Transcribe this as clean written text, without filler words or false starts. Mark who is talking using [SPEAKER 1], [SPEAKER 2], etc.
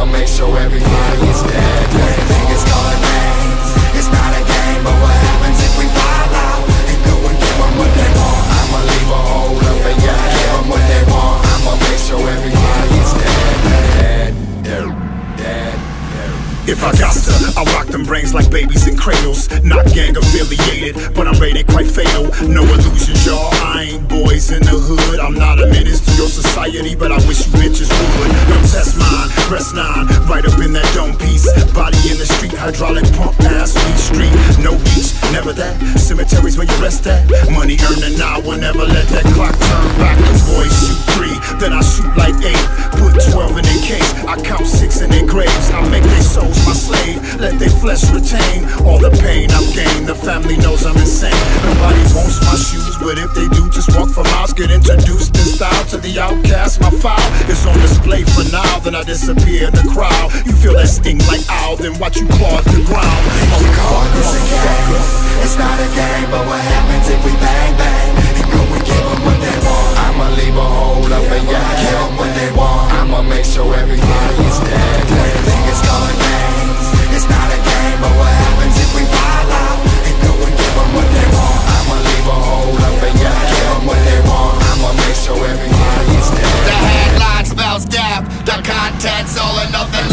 [SPEAKER 1] I'ma make sure everybody's dead. They think it's calling names, it's not a game. But what happens if we wild out and go and give them what they want? I'ma leave a hole up and yeah, give them what they want. I'ma make sure everybody's dead, dead, dead, dead.
[SPEAKER 2] If I got to, I rock them brains like babies in cradles. Not gang affiliated, but I'm rated quite fatal. No illusions, y'all, I ain't boys in the hood. I'm not a menace to your society, but I wish you bitches would. Don't test mine, press 9, right up in that dome piece. Body in the street, hydraulic pump ass, sweet street. No beach, never that. Cemeteries where you rest at. Money earned an hour, never let that clock turn back. The boys shoot 3, then I shoot like 8. Put 12 in their case, I count 6 in their graves. I make their souls my slave, let their flesh retain all the pain I've gained. The family knows I'm insane. Nobody wants my shoes, but if they do, just walk for miles. Get introduced in style to the outcast. My file is on display for now, then I disappear in the crowd. You feel that sting like owl, then watch you claw at the ground.
[SPEAKER 1] You call this a game, it's not a game. But what happens if we bang bang and go and give them what they want? I'ma leave a hole up and yeah, give them what they want. I'ma make sure everybody's dead. They think it's calling names, it's not a game. But what happens if we wild out and go and give them what they want? I'ma leave a hole up and yeah, give them what they want. I'ma make sure everybody's dead.
[SPEAKER 3] The headline spells death, the content's all or nothing.